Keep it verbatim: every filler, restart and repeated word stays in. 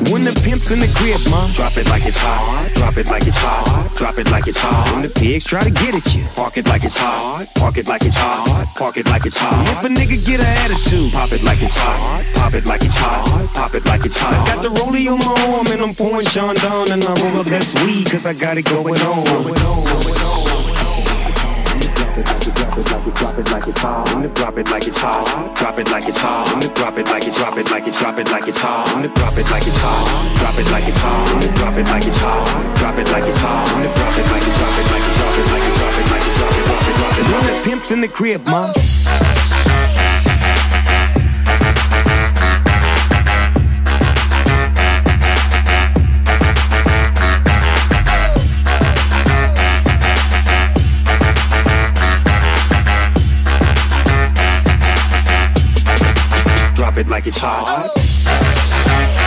When the pimp's in the crib, ma, drop it like it's hot. Drop it like it's hot. Drop it like it's hot. When the pigs try to get at you, park it like it's hot. Park it like it's hot. Park it like it's hot. If a nigga get an attitude, pop it like it's hot. Pop it like it's hot. Pop it like it's hot. I got the rollie on my arm and I'm pouring Sean down and I roll up that weed cause I got it going on. Drop it like it's hot. Drop it like it's hot. Drop it like it's hot. Drop it like it, drop it like it, drop it like it's hot. Drop it like it's hot. Drop it like it's hot. Drop it like it's hot. Drop it like it's hot. Drop it like it, drop it like it, drop it like it, drop it like it, drop it, drop it, drop it. When the pimp's in the crib, ma. Drop it like it's hot.